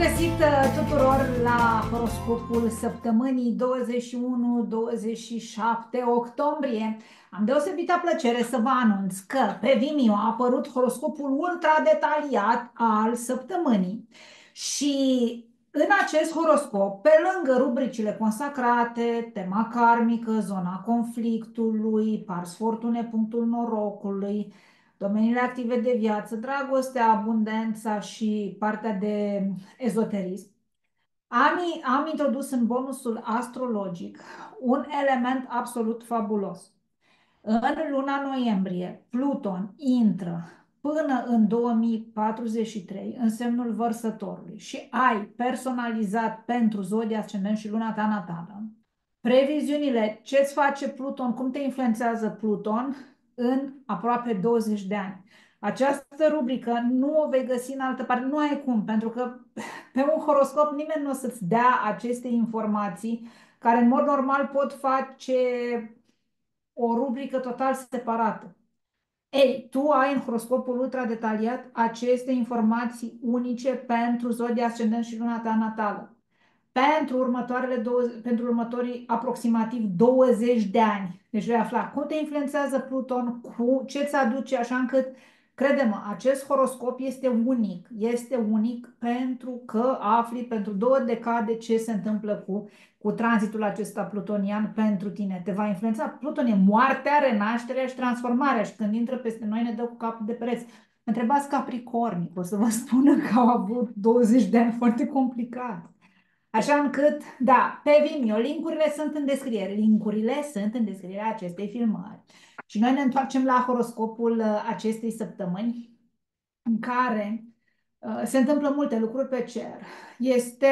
găsit tuturor la horoscopul săptămânii 21-27 octombrie. Am deosebită plăcere să vă anunț că pe Vimeo a apărut horoscopul ultra detaliat al săptămânii. Și în acest horoscop, pe lângă rubricile consacrate, tema karmică, zona conflictului, pars fortune, punctul norocului, domeniile active de viață, dragostea, abundența și partea de ezoterism, am introdus în bonusul astrologic un element absolut fabulos. În luna noiembrie, Pluton intră până în 2043 în semnul Vărsătorului și ai personalizat pentru zodia, ascendent și luna ta natală previziunile, ce-ți face Pluton, cum te influențează Pluton în aproape 20 de ani. Această rubrică nu o vei găsi în altă parte, nu ai cum, pentru că pe un horoscop nimeni nu o să-ți dea aceste informații care în mod normal pot face o rubrică total separată. Ei, tu ai în horoscopul ultra detaliat aceste informații unice pentru zodia, ascendent și luna ta natală. Pentru următorii aproximativ 20 de ani. Deci vei afla cum te influențează Pluton, cu ce ți aduce, așa încât, crede-mă, acest horoscop este unic. Este unic pentru că afli pentru 2 decade ce se întâmplă cu tranzitul acesta plutonian pentru tine. Te va influența. Pluton e moartea, renașterea și transformarea și când intră peste noi ne dă cu capul de pereți. Întrebați Capricorni, o să vă spună că au avut 20 de ani foarte complicați. Așa încât, da, pe Vimeo, linkurile sunt în descriere. Linkurile sunt în descrierea acestei filmări. Și noi ne întoarcem la horoscopul acestei săptămâni, în care se întâmplă multe lucruri pe cer. Este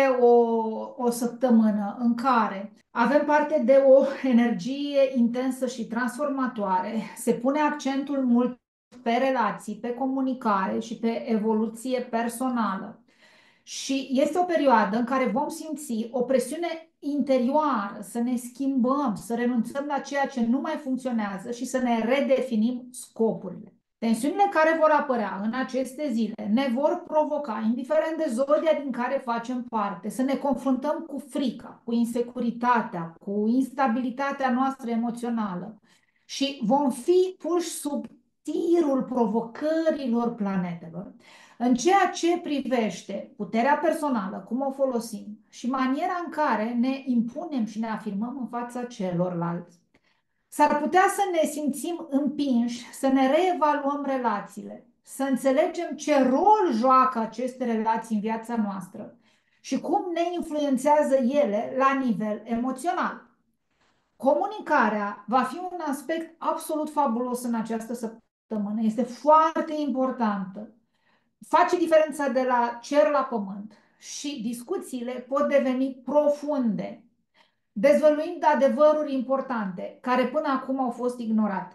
o săptămână în care avem parte de o energie intensă și transformatoare. Se pune accentul mult pe relații, pe comunicare și pe evoluție personală. Și este o perioadă în care vom simți o presiune interioară să ne schimbăm, să renunțăm la ceea ce nu mai funcționează și să ne redefinim scopurile. Tensiunile care vor apărea în aceste zile ne vor provoca, indiferent de zodia din care facem parte, să ne confruntăm cu frica, cu insecuritatea, cu instabilitatea noastră emoțională și vom fi puși sub tirul provocărilor planetelor. În ceea ce privește puterea personală, cum o folosim și maniera în care ne impunem și ne afirmăm în fața celorlalți, s-ar putea să ne simțim împinși, să ne reevaluăm relațiile, să înțelegem ce rol joacă aceste relații în viața noastră și cum ne influențează ele la nivel emoțional. Comunicarea va fi un aspect absolut fabulos în această săptămână. Este foarte importantă. Face diferența de la cer la pământ și discuțiile pot deveni profunde, dezvăluind adevăruri importante care până acum au fost ignorate.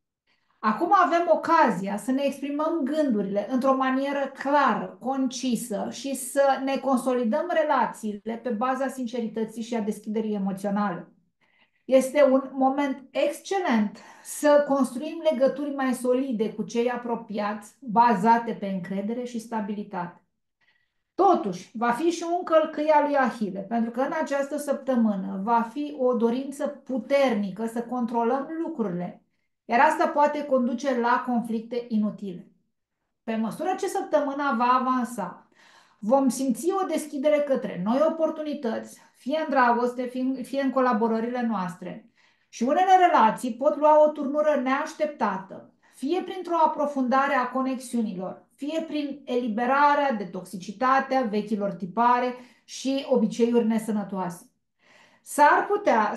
Acum avem ocazia să ne exprimăm gândurile într-o manieră clară, concisă și să ne consolidăm relațiile pe baza sincerității și a deschiderii emoționale. Este un moment excelent să construim legături mai solide cu cei apropiați, bazate pe încredere și stabilitate. Totuși, va fi și un călcâi al lui Ahile, pentru că în această săptămână va fi o dorință puternică să controlăm lucrurile, iar asta poate conduce la conflicte inutile. Pe măsură ce săptămâna va avansa, vom simți o deschidere către noi oportunități, fie în dragoste, fie în colaborările noastre. Și unele relații pot lua o turnură neașteptată, fie printr-o aprofundare a conexiunilor, fie prin eliberarea de toxicitatea vechilor tipare și obiceiuri nesănătoase. S-ar putea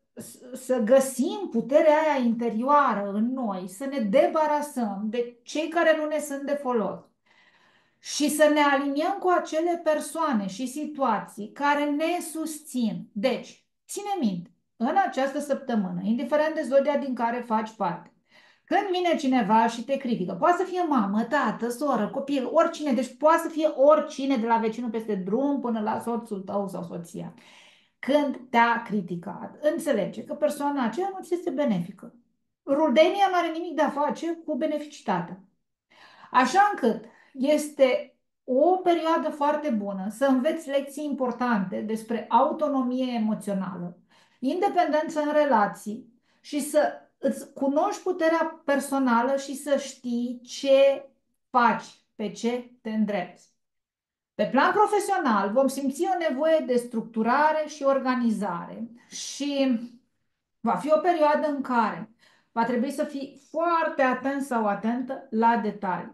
să găsim puterea aia interioară în noi, să ne debarasăm de cei care nu ne sunt de folos și să ne aliniem cu acele persoane și situații care ne susțin. Deci, ține minte, în această săptămână, indiferent de zodia din care faci parte, când vine cineva și te critică, poate să fie mamă, tată, soră, copil, oricine, deci poate să fie oricine de la vecinul peste drum până la soțul tău sau soția. Când te-a criticat, înțelege că persoana aceea nu ți este benefică. Rudenia nu are nimic de a face cu beneficitatea. Așa încât este o perioadă foarte bună să înveți lecții importante despre autonomie emoțională, independență în relații și să îți cunoști puterea personală și să știi ce faci, pe ce te îndrepți. Pe plan profesional, vom simți o nevoie de structurare și organizare și va fi o perioadă în care va trebui să fii foarte atent sau atentă la detalii.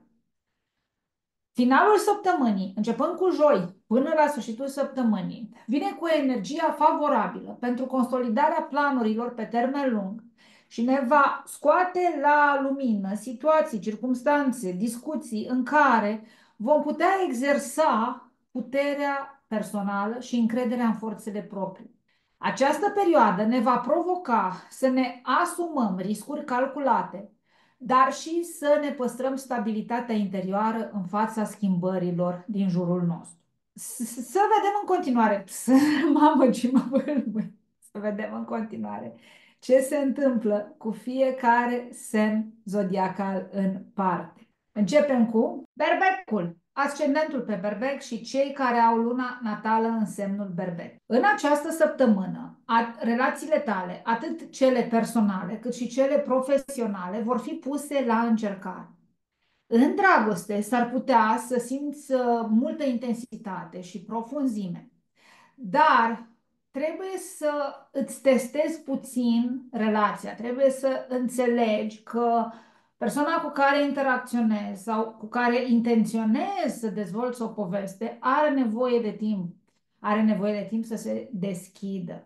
Finalul săptămânii, începând cu joi până la sfârșitul săptămânii, vine cu energia favorabilă pentru consolidarea planurilor pe termen lung și ne va scoate la lumină situații, circumstanțe, discuții în care vom putea exersa puterea personală și încrederea în forțele proprii. Această perioadă ne va provoca să ne asumăm riscuri calculate, dar și să ne păstrăm stabilitatea interioară în fața schimbărilor din jurul nostru. Să vedem în continuare. Mamă, ce mă vâlbă. Să vedem în continuare ce se întâmplă cu fiecare semn zodiacal în parte. Începem cu Berbecul, ascendentul pe Berbec și cei care au luna natală în semnul Berbec. În această săptămână, relațiile tale, atât cele personale cât și cele profesionale, vor fi puse la încercare. În dragoste s-ar putea să simți multă intensitate și profunzime, dar trebuie să îți testezi puțin relația, trebuie să înțelegi că persoana cu care interacționezi sau cu care intenționezi să dezvolți o poveste are nevoie de timp, are nevoie de timp să se deschidă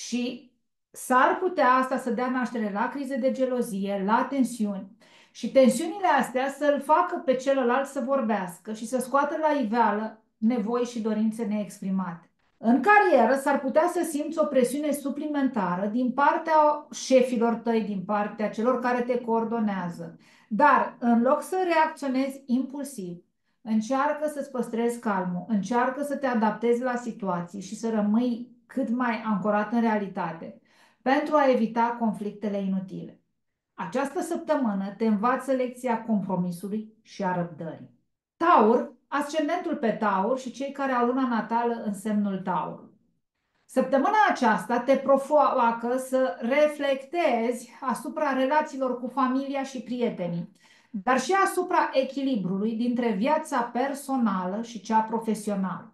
și s-ar putea asta să dea naștere la crize de gelozie, la tensiuni. Și tensiunile astea să-l facă pe celălalt să vorbească și să scoată la iveală nevoi și dorințe neexprimate. În carieră s-ar putea să simți o presiune suplimentară din partea șefilor tăi, din partea celor care te coordonează. Dar în loc să reacționezi impulsiv, încearcă să-ți păstrezi calmul, încearcă să te adaptezi la situații și să rămâi cât mai ancorat în realitate pentru a evita conflictele inutile. Această săptămână te învață lecția compromisului și a răbdării. Taur, ascendentul pe Taur și cei care au luna natală în semnul Taur. Săptămâna aceasta te provoacă să reflectezi asupra relațiilor cu familia și prietenii, dar și asupra echilibrului dintre viața personală și cea profesională.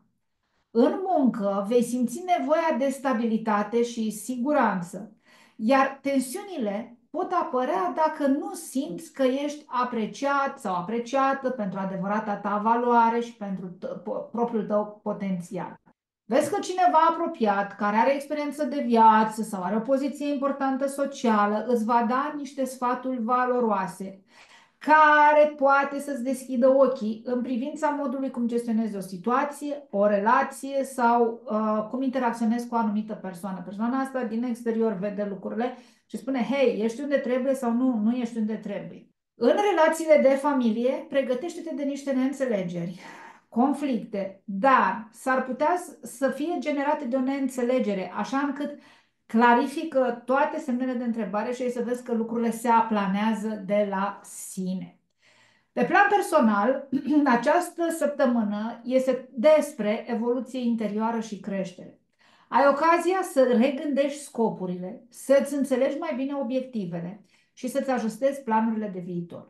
În muncă vei simți nevoia de stabilitate și siguranță, iar tensiunile pot apărea dacă nu simți că ești apreciat sau apreciată pentru adevărata ta valoare și pentru propriul tău potențial. Vezi că cineva apropiat, care are experiență de viață sau are o poziție importantă socială, îți va da niște sfaturi valoroase care poate să-ți deschidă ochii în privința modului cum gestionezi o situație, o relație sau cum interacționezi cu o anumită persoană. Persoana asta din exterior vede lucrurile și spune, hei, ești unde trebuie sau nu, nu ești unde trebuie. În relațiile de familie, pregătește-te de niște neînțelegeri, conflicte, dar s-ar putea să fie generate de o neînțelegere, așa încât clarifică toate semnele de întrebare și ai să vezi că lucrurile se aplanează de la sine. Pe plan personal, această săptămână este despre evoluție interioară și creștere. Ai ocazia să regândești scopurile, să-ți înțelegi mai bine obiectivele și să-ți ajustezi planurile de viitor.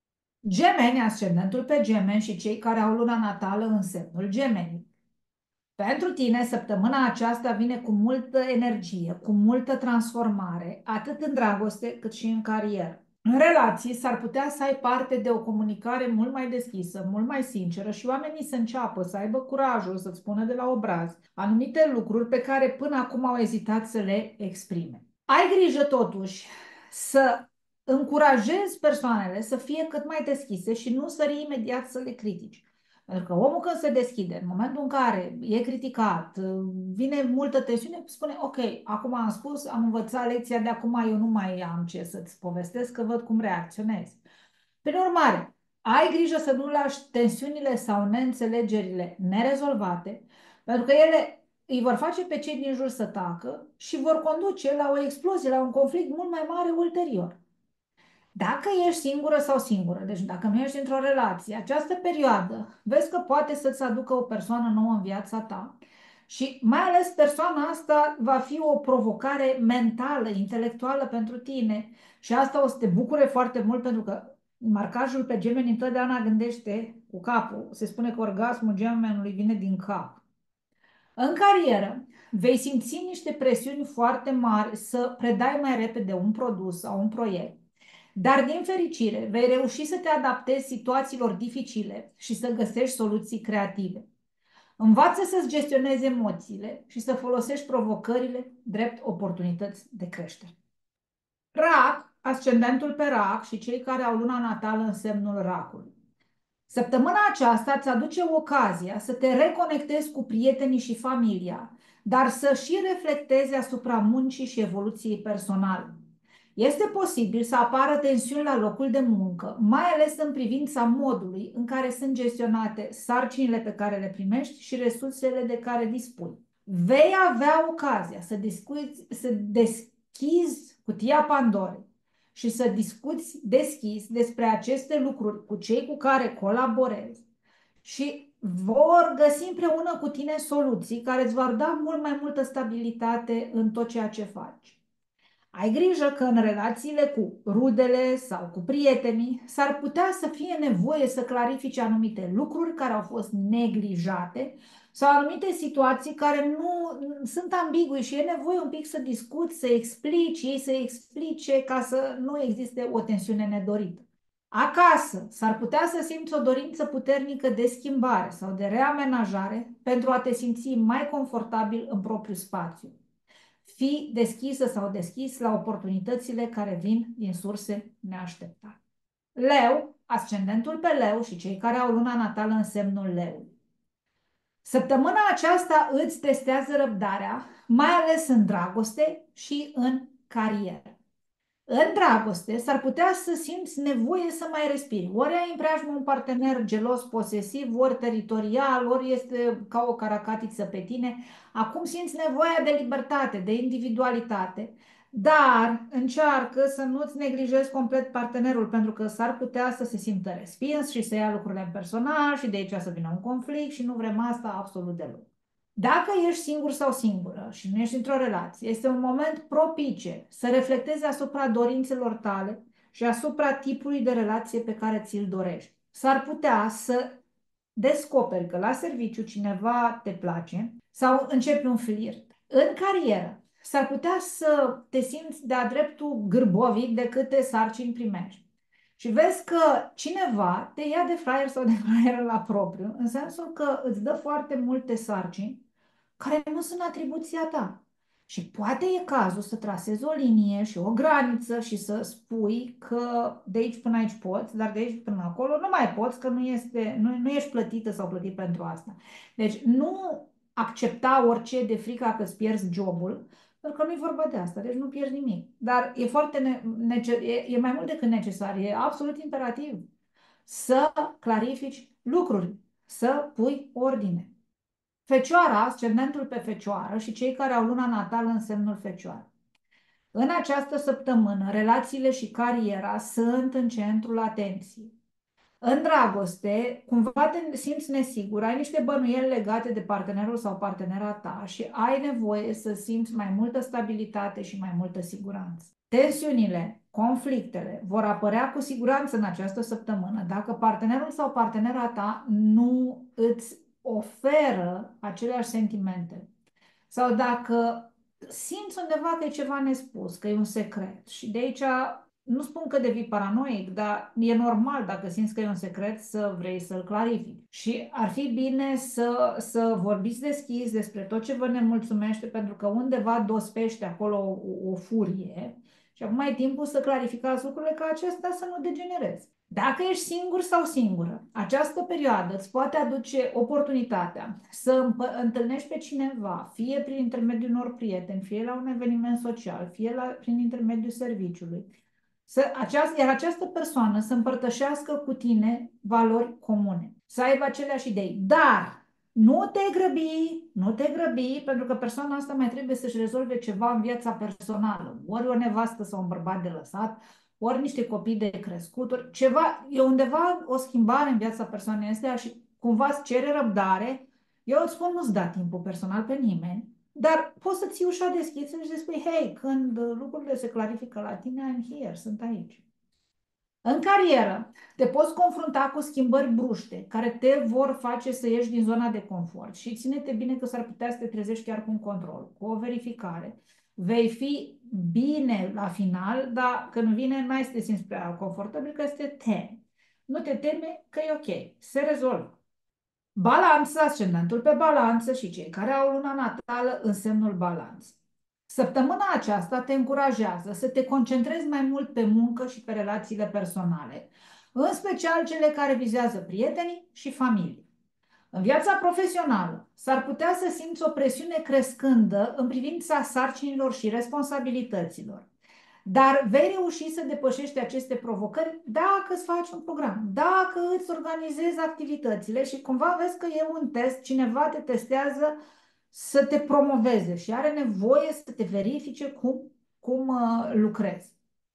Gemeni, ascendentul pe Gemeni și cei care au luna natală în semnul Gemeni. Pentru tine, săptămâna aceasta vine cu multă energie, cu multă transformare, atât în dragoste cât și în carieră. În relații s-ar putea să ai parte de o comunicare mult mai deschisă, mult mai sinceră și oamenii să înceapă să aibă curajul să-ți spună de la obraz anumite lucruri pe care până acum au ezitat să le exprime. Ai grijă totuși să încurajezi persoanele să fie cât mai deschise și nu sări imediat să le critici. Pentru că omul când se deschide, în momentul în care e criticat, vine multă tensiune, spune, ok, acum am spus, am învățat lecția, de acum eu nu mai am ce să-ți povestesc, că văd cum reacționezi. Prin urmare, ai grijă să nu lași tensiunile sau neînțelegerile nerezolvate, pentru că ele îi vor face pe cei din jur să tacă și vor conduce la o explozie, la un conflict mult mai mare ulterior. Dacă ești singură sau singură, deci dacă nu ești într-o relație, această perioadă, vezi că poate să-ți aducă o persoană nouă în viața ta și mai ales persoana asta va fi o provocare mentală, intelectuală pentru tine și asta o să te bucure foarte mult pentru că marcajul pe Gemeni întotdeauna gândește cu capul. Se spune că orgasmul Gemenului vine din cap. În carieră, vei simți niște presiuni foarte mari să predai mai repede un produs sau un proiect, dar din fericire vei reuși să te adaptezi situațiilor dificile și să găsești soluții creative. Învață să-ți gestionezi emoțiile și să folosești provocările drept oportunități de creștere. Rac, ascendentul pe rac și cei care au luna natală în semnul racului. Săptămâna aceasta îți aduce ocazia să te reconectezi cu prietenii și familia, dar să și reflectezi asupra muncii și evoluției personale. Este posibil să apară tensiuni la locul de muncă, mai ales în privința modului în care sunt gestionate sarcinile pe care le primești și resursele de care dispui. Vei avea ocazia să deschizi cutia Pandorei și să discuți deschis despre aceste lucruri cu cei cu care colaborezi și vor găsi împreună cu tine soluții care îți vor da mult mai multă stabilitate în tot ceea ce faci. Ai grijă că în relațiile cu rudele sau cu prietenii s-ar putea să fie nevoie să clarifici anumite lucruri care au fost neglijate sau anumite situații care nu sunt ambigui și e nevoie un pic să discuți, să explici, ei să explice ca să nu existe o tensiune nedorită. Acasă s-ar putea să simți o dorință puternică de schimbare sau de reamenajare pentru a te simți mai confortabil în propriul spațiu. Fii deschisă sau deschis la oportunitățile care vin din surse neașteptate. Leu, ascendentul pe leu și cei care au luna natală în semnul leu. Săptămâna aceasta îți testează răbdarea, mai ales în dragoste și în carieră. În dragoste s-ar putea să simți nevoie să mai respiri. Ori ai în preajmă un partener gelos, posesiv, ori teritorial, ori este ca o caracatiță pe tine. Acum simți nevoia de libertate, de individualitate, dar încearcă să nu-ți neglijezi complet partenerul, pentru că s-ar putea să se simtă respins și să ia lucrurile în personal și de aici să vină un conflict și nu vrem asta absolut deloc. Dacă ești singur sau singură și nu ești într-o relație, este un moment propice să reflectezi asupra dorințelor tale și asupra tipului de relație pe care ți-l dorești. S-ar putea să descoperi că la serviciu cineva te place sau începi un flirt. În carieră, s-ar putea să te simți de-a dreptul gârbovic de câte sarcini primești. Și vezi că cineva te ia de fraier sau de fraier la propriu, în sensul că îți dă foarte multe sarcini care nu sunt atribuția ta. Și poate e cazul să trasezi o linie și o graniță și să spui că de aici până aici poți, dar de aici până acolo nu mai poți, că nu ești plătită sau plătit pentru asta. Deci nu accepta orice de frica că îți pierzi jobul, pentru că nu e vorba de asta, deci nu pierzi nimic. Dar e e mai mult decât necesar, e absolut imperativ să clarifici lucruri, să pui ordine. Fecioara, ascendentul pe Fecioară și cei care au luna natală în semnul Fecioară. În această săptămână, relațiile și cariera sunt în centrul atenției. În dragoste, cumva te simți nesigur, ai niște bănuieli legate de partenerul sau partenera ta și ai nevoie să simți mai multă stabilitate și mai multă siguranță. Tensiunile, conflictele vor apărea cu siguranță în această săptămână dacă partenerul sau partenera ta nu îți oferă aceleași sentimente sau dacă simți undeva că e ceva nespus, că e un secret și de aici nu spun că devii paranoic, dar e normal dacă simți că e un secret să vrei să-l clarifici. Și ar fi bine să vorbiți deschis despre tot ce vă nemulțumește, pentru că undeva dospește acolo o furie și acum e timpul să clarificați lucrurile ca acestea să nu degenereze. Dacă ești singur sau singură, această perioadă îți poate aduce oportunitatea să întâlnești pe cineva, fie prin intermediul unor prieteni, fie la un eveniment social, fie prin intermediul serviciului, iar această persoană să împărtășească cu tine valori comune, să aibă aceleași idei. Dar nu te grăbi, pentru că persoana asta mai trebuie să-și rezolve ceva în viața personală. Ori o nevastă sau un bărbat de lăsat, ori niște copii de crescut, ori ceva, e undeva o schimbare în viața persoanei astea și cumva îți cere răbdare. Eu îți spun, nu-ți da timpul personal pe nimeni, dar poți să ții ușa deschisă și să spui, hei, când lucrurile se clarifică la tine, I'm here, sunt aici. În carieră, te poți confrunta cu schimbări bruște care te vor face să ieși din zona de confort și ține-te bine că s-ar putea să te trezești chiar cu un control, cu o verificare. Vei fi bine la final, dar când vine, mai să te simți prea confortabil, că este temi. Nu te teme că e ok, se rezolvă. Balanță, ascendentul pe balanță și cei care au luna natală în semnul balanță. Săptămâna aceasta te încurajează să te concentrezi mai mult pe muncă și pe relațiile personale, în special cele care vizează prietenii și familie. În viața profesională s-ar putea să simți o presiune crescândă în privința sarcinilor și responsabilităților. Dar vei reuși să depășești aceste provocări dacă îți faci un program, dacă îți organizezi activitățile și cumva vezi că e un test, cineva te testează să te promoveze și are nevoie să te verifice cum lucrezi.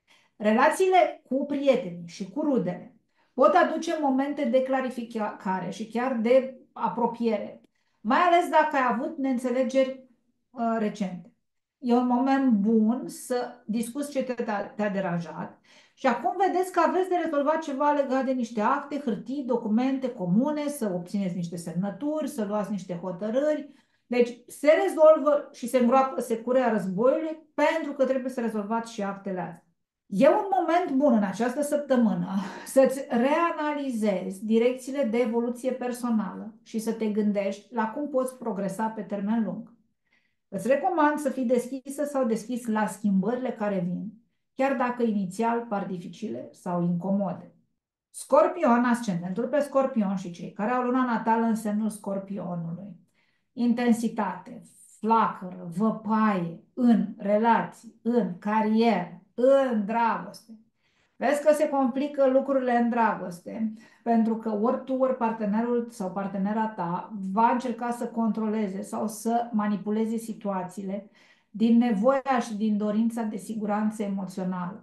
Relațiile cu prietenii și cu rudele pot aduce momente de clarificare și chiar de apropiere, mai ales dacă ai avut neînțelegeri recente. E un moment bun să discuți ce te-a deranjat și acum vedeți că aveți de rezolvat ceva legat de niște acte, hârtii, documente comune, să obțineți niște semnături, să luați niște hotărâri. Deci se rezolvă și se îngroapă securea războiului pentru că trebuie să rezolvați și actele astea. E un moment bun în această săptămână să-ți reanalizezi direcțiile de evoluție personală și să te gândești la cum poți progresa pe termen lung. Îți recomand să fii deschisă sau deschis la schimbările care vin, chiar dacă inițial par dificile sau incomode. Scorpion, ascendentul pe Scorpion și cei care au luna natală în semnul Scorpionului. Intensitate, flacără, văpaie în relații, în carieră, în dragoste. Vezi că se complică lucrurile în dragoste, pentru că ori tu, ori partenerul sau partenera ta va încerca să controleze sau să manipuleze situațiile din nevoia și din dorința de siguranță emoțională.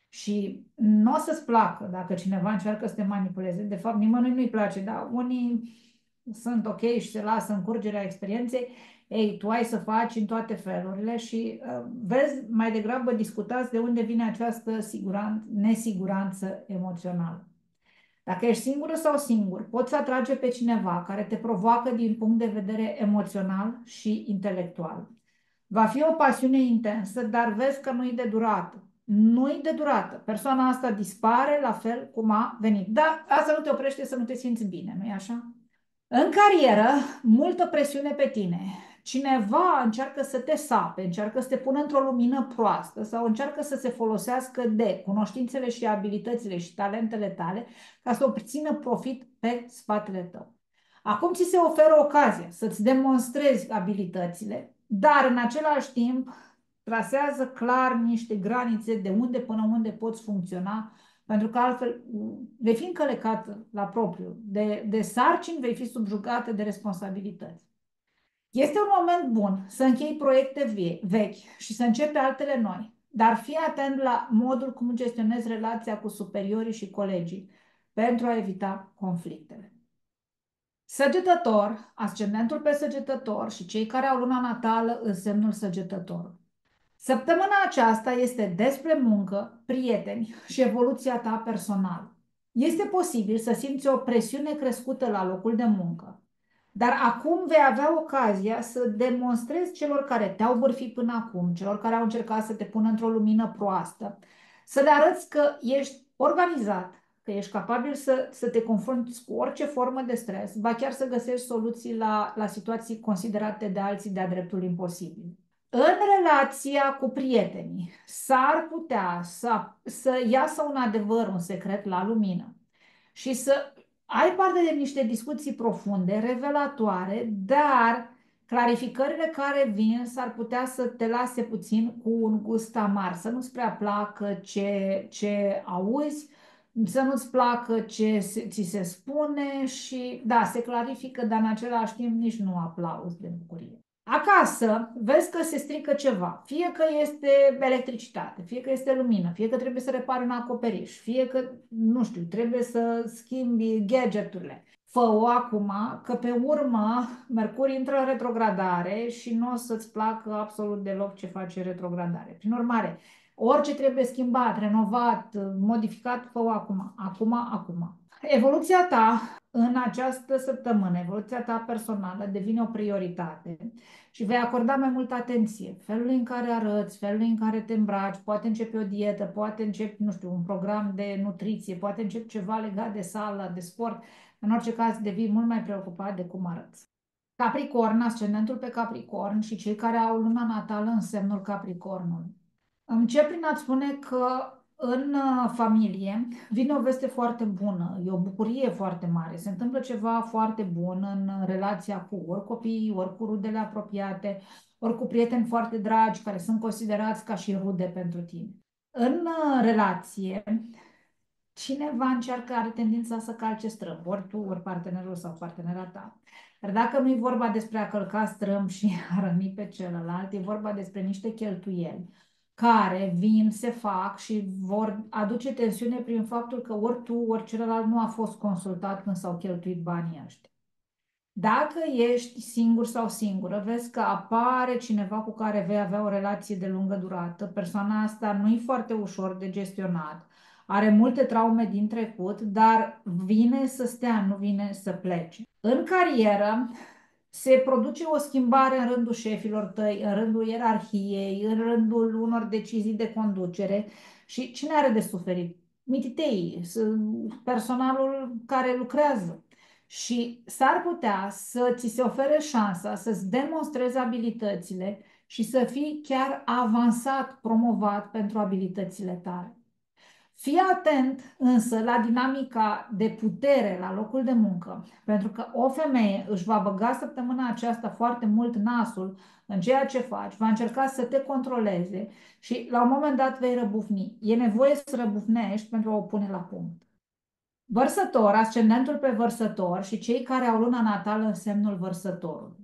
Și nu o să-ți placă dacă cineva încearcă să te manipuleze. De fapt, nimănui nu-i place, dar unii sunt ok și se lasă în curgerea experienței. Ei, tu ai să faci în toate felurile și vezi, mai degrabă discutați de unde vine această nesiguranță emoțională. Dacă ești singură sau singur, poți atrage pe cineva care te provoacă din punct de vedere emoțional și intelectual. Va fi o pasiune intensă, dar vezi că nu-i de durată. Nu-i de durată. Persoana asta dispare la fel cum a venit. Dar asta nu te oprește să nu te simți bine, nu-i așa? În carieră, multă presiune pe tine. Cineva încearcă să te sape, încearcă să te pună într-o lumină proastă sau încearcă să se folosească de cunoștințele și abilitățile și talentele tale ca să obțină profit pe spatele tău. Acum ți se oferă ocazia să-ți demonstrezi abilitățile, dar în același timp trasează clar niște granițe de unde până unde poți funcționa, pentru că altfel vei fi încălecată la propriu. De sarcini vei fi subjugată de responsabilități. Este un moment bun să închei proiecte vechi și să începi altele noi, dar fii atent la modul cum gestionezi relația cu superiorii și colegii pentru a evita conflictele. Săgetător, ascendentul pe Săgetător și cei care au luna natală în semnul Săgetător. Săptămâna aceasta este despre muncă, prieteni și evoluția ta personală. Este posibil să simți o presiune crescută la locul de muncă, dar acum vei avea ocazia să demonstrezi celor care te-au bârfit până acum, celor care au încercat să te pună într-o lumină proastă, să le arăți că ești organizat, că ești capabil să te confrunți cu orice formă de stres, ba chiar să găsești soluții la situații considerate de alții de-a dreptul imposibil. În relația cu prietenii s-ar putea să iasă un adevăr, un secret la lumină și să ai parte de niște discuții profunde, revelatoare, dar clarificările care vin s-ar putea să te lase puțin cu un gust amar, să nu-ți prea placă ce auzi, să nu-ți placă ce ți se spune și da, se clarifică, dar în același timp nici nu aplauzi de bucurie. Acasă vezi că se strică ceva, fie că este electricitate, fie că este lumină, fie că trebuie să repari un acoperiș, fie că, nu știu, trebuie să schimbi gadgeturile. Fă-o acum, că pe urmă Mercur intră în retrogradare și nu o să-ți placă absolut deloc ce face retrogradare. Prin urmare, orice trebuie schimbat, renovat, modificat, fă-o acum, acum, acum. Evoluția ta în această săptămână, evoluția ta personală devine o prioritate și vei acorda mai multă atenție felului în care arăți, felului în care te îmbraci, poate începi o dietă, poate începi, nu știu, un program de nutriție, poate începi ceva legat de sală, de sport. În orice caz, devii mult mai preocupat de cum arăți. Capricorn, ascendentul pe Capricorn și cei care au luna natală în semnul Capricornului. Încep prin a-ți spune că în familie vine o veste foarte bună, e o bucurie foarte mare, se întâmplă ceva foarte bun în relația cu ori copiii, ori cu rudele apropiate, ori cu prieteni foarte dragi care sunt considerați ca și rude pentru tine. În relație, cineva încearcă, are tendința să calce strâmb, ori tu, ori partenerul sau partenera ta. Dar dacă nu e vorba despre a călca strâmb și a răni pe celălalt, e vorba despre niște cheltuieli care vin, se fac și vor aduce tensiune prin faptul că ori tu, ori celălalt nu a fost consultat când s-au cheltuit banii ăștia. Dacă ești singur sau singură, vezi că apare cineva cu care vei avea o relație de lungă durată, persoana asta nu e foarte ușor de gestionat, are multe traume din trecut, dar vine să stea, nu vine să plece. În carieră se produce o schimbare în rândul șefilor tăi, în rândul ierarhiei, în rândul unor decizii de conducere și cine are de suferit? Mititeii, personalul care lucrează și s-ar putea să ți se ofere șansa să-ți demonstrezi abilitățile și să fii chiar avansat, promovat pentru abilitățile tale. Fii atent însă la dinamica de putere la locul de muncă, pentru că o femeie își va băga săptămâna aceasta foarte mult nasul în ceea ce faci, va încerca să te controleze și la un moment dat vei răbufni. E nevoie să răbufnești pentru a o pune la punct. Vărsător, ascendentul pe Vărsător și cei care au luna natală în semnul Vărsătorului.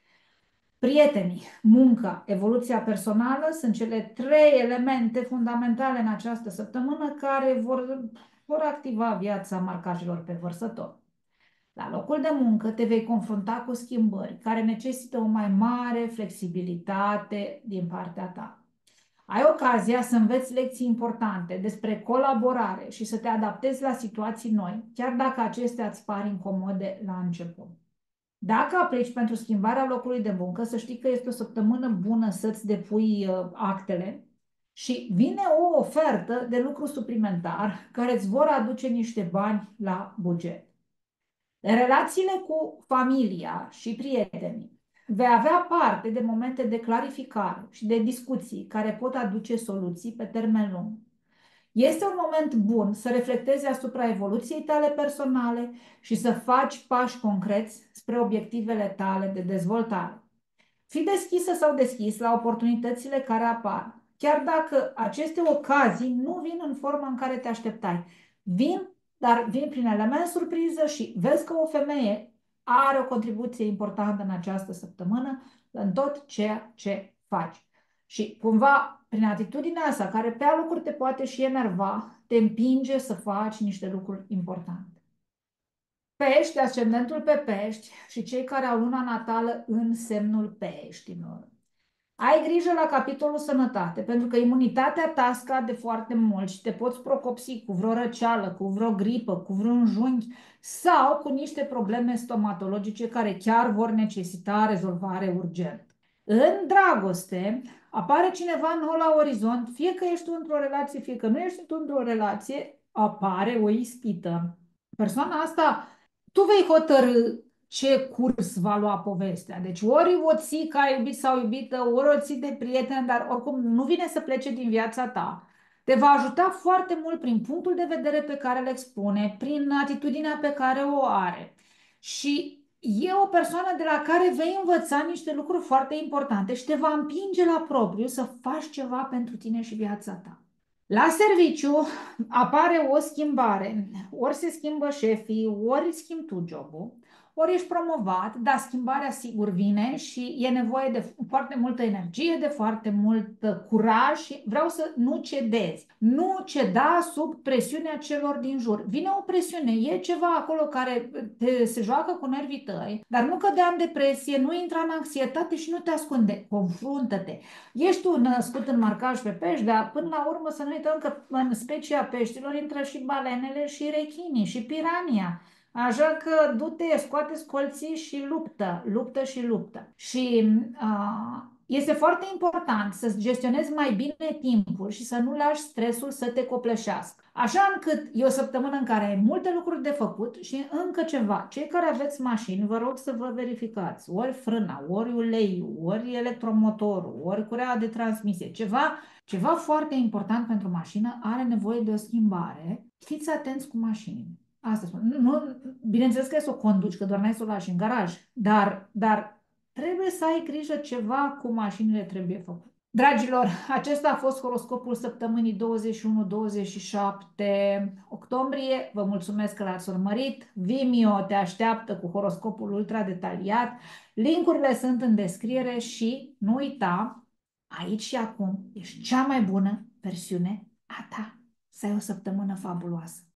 Prietenii, munca, evoluția personală sunt cele trei elemente fundamentale în această săptămână care vor activa viața marcajelor pe Vărsător. La locul de muncă te vei confrunta cu schimbări care necesită o mai mare flexibilitate din partea ta. Ai ocazia să înveți lecții importante despre colaborare și să te adaptezi la situații noi, chiar dacă acestea îți par incomode la început. Dacă aplici pentru schimbarea locului de muncă, să știi că este o săptămână bună să-ți depui actele și vine o ofertă de lucru suplimentar care îți vor aduce niște bani la buget. În relațiile cu familia și prietenii, vei avea parte de momente de clarificare și de discuții care pot aduce soluții pe termen lung. Este un moment bun să reflectezi asupra evoluției tale personale și să faci pași concreți spre obiectivele tale de dezvoltare. Fii deschisă sau deschis la oportunitățile care apar, chiar dacă aceste ocazii nu vin în forma în care te așteptai. Vin, dar vin prin element surpriză și vezi că o femeie are o contribuție importantă în această săptămână în tot ceea ce faci. Și cumva, prin atitudinea asta, care pe alocuri te poate și enerva, te împinge să faci niște lucruri importante. Pești, ascendentul pe pești și cei care au luna natală în semnul peștilor. Ai grijă la capitolul sănătate, pentru că imunitatea ta scade foarte mult și te poți procopsi cu vreo răceală, cu vreo gripă, cu vreun junghi sau cu niște probleme stomatologice care chiar vor necesita rezolvare urgent. În dragoste apare cineva nou la orizont, fie că ești tu într-o relație, fie că nu ești tu într-o relație, apare o ispită. Persoana asta, tu vei hotărâ ce curs va lua povestea. Deci ori o ții ca iubit sau iubită, ori o ții de prieten, dar oricum nu vine să plece din viața ta. Te va ajuta foarte mult prin punctul de vedere pe care îl expune, prin atitudinea pe care o are. Și e o persoană de la care vei învăța niște lucruri foarte importante și te va împinge la propriu să faci ceva pentru tine și viața ta. La serviciu apare o schimbare. Ori se schimbă șefii, ori îți schimbi tu jobul, ori ești promovat, dar schimbarea sigur vine și e nevoie de foarte multă energie, de foarte mult curaj și vreau să nu cedezi. Nu ceda sub presiunea celor din jur. Vine o presiune, e ceva acolo care se joacă cu nervii tăi, dar nu cădea în depresie, nu intra în anxietate și nu te ascunde. Confruntă-te. Ești tu născut în marcaj pe pești, dar până la urmă să nu uităm că în specia peștilor intră și balenele și rechinii și pirania. Așa că du-te, scoate scolții și luptă, luptă și luptă. Și este foarte important să gestionezi mai bine timpul și să nu lași stresul să te copleșească. Așa încât e o săptămână în care ai multe lucruri de făcut și încă ceva. Cei care aveți mașini, vă rog să vă verificați ori frâna, ori uleiul, ori electromotorul, ori cureaua de transmisie. Ceva foarte important pentru mașină are nevoie de o schimbare. Fiți atenți cu mașinile. Asta spun. Nu, bineînțeles că e să o conduci, că doar n-ai să o lași în garaj, dar trebuie să ai grijă ceva cu mașinile trebuie făcut. Dragilor, acesta a fost horoscopul săptămânii 21-27 octombrie. Vă mulțumesc că l-ați urmărit. Vimeo te așteaptă cu horoscopul ultra detaliat. Linkurile sunt în descriere și nu uita, aici și acum ești cea mai bună versiune a ta. Să ai o săptămână fabuloasă!